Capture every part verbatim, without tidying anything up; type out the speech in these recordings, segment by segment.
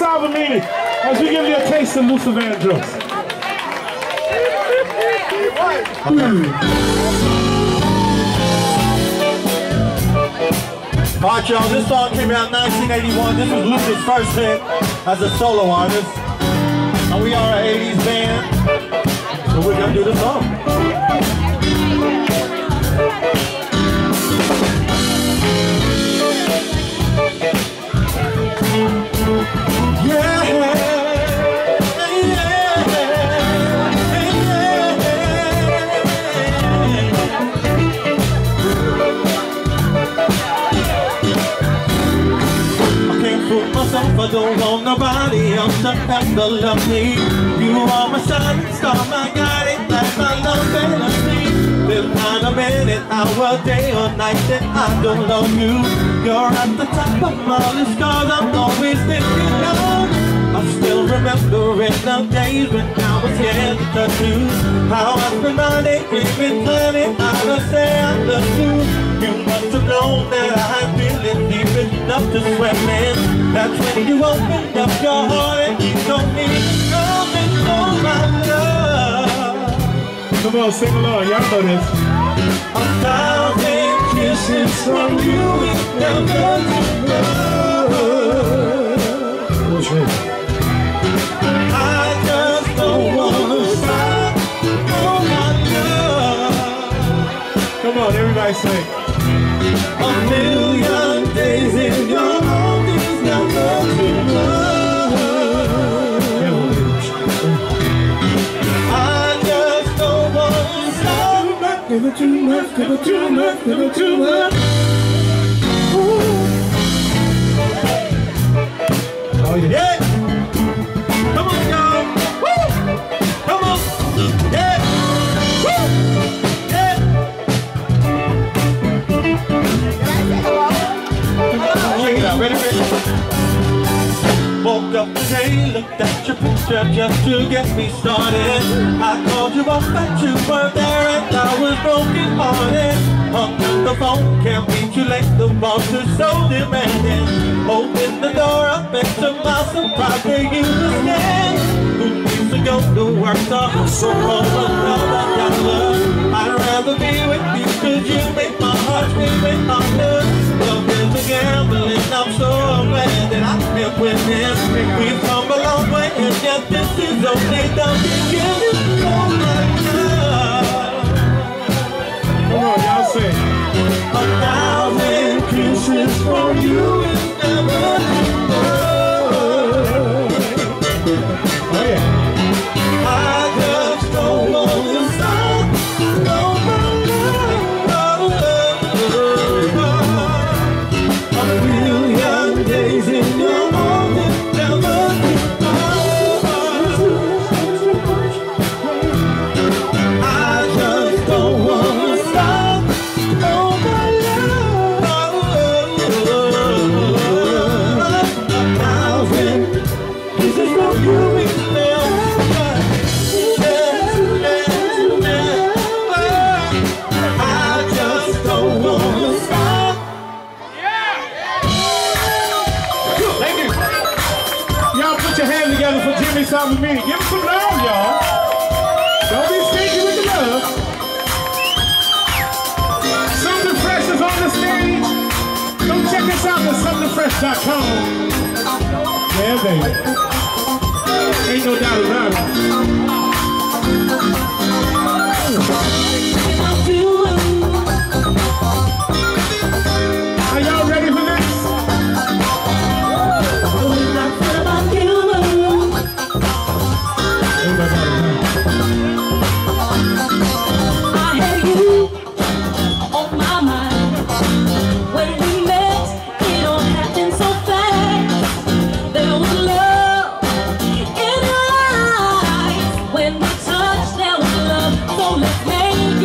Salvamini as we give you a taste of Luther Vandross. Alright y'all, this song came out in nineteen eighty-one. This was Luther's first hit as a solo artist. And we are an eighties band, so we're gonna do the song. I don't want nobody else to ever love me. You are my shining star, my guiding light, my love fantasy. There's not a minute, hour, day or night that I don't love you. You're at the top of my list, cause I'm always thinking of. I still remember in the days when I was scared to touch you. How I spent my day dreaming, planning how to say I love you. You must have known that I really deep enough to swim in. That's when you opened up your heart and you told me, come and know my love. Come on, sing along, y'all know this. A thousand kisses from you is never enough. I just don't wanna stop, oh my love. Come on, everybody sing. A million days in your arms is never enough. I just don't wanna stop. Never too much, never too much, never too much. Oh yeah. Yeah. Come on, y'all. Woo. Come on. Yeah. Woo. Yeah. Check it out. Ready, ready? Woke up today, looked at your picture just to get me started. I called you up, but you weren't there and I was broken hearted. Hung up the phone, can't reach you late, the boss is so demanding. Open the door up and to my surprise where you were standing. Who needs to go to work to hustle for another dollar? I'd rather be with you cause you make my heart scream in my blood. Love is a gamble and I'm so glad that I can win this. We've come a long way and yet this is only the beginning. Oh my God. Come on, y'all sing. A thousand kisses from you is never enough. Oh yeah. I just don't wanna stop. No, no, no, no. A million days in your arms is never enough. I just don't wanna stop. No, my love. A thousand kisses from you is never enough. I just don't wanna stop. Thank you. Y'all put your hands together for Jimmy Salvamini. Give him some love, y'all. Don't be stingy with the love. Something Fresh is on the stage. Come check us out at something fresh dot com. Yeah, baby. Ain't no doubt about it. Are y'all ready for this? I had you on my mind. When we met, it all happened so fast. There was love in your eyes. When we touched, there was love. So let's make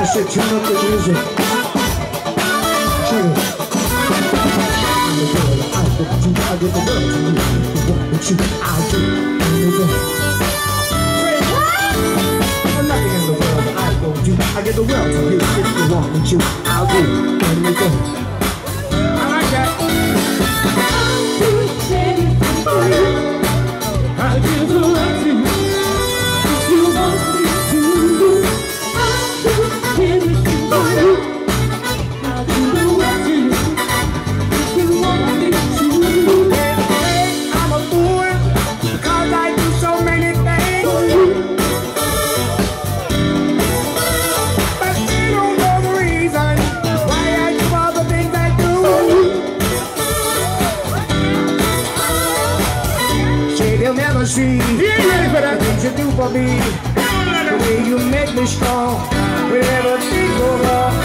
I said tune up the music. Check it. I'm the girl, I get the you, I get the girl to you. What you, I'll do. I'm nothing in the world that I won't do. I get the world to you. If you want me to, I'll do. Let me go. I like that. I'll do anything for you. I'll give the world to you. If you want me to, I'll do anything for you. I'll do the work to you. If you want me to. Hey, I'm a fool because I do so many things for you. But they don't know the reason why I do all the things I do. Say they'll never see the things you do for me. The way you make me strong whenever things go wrong.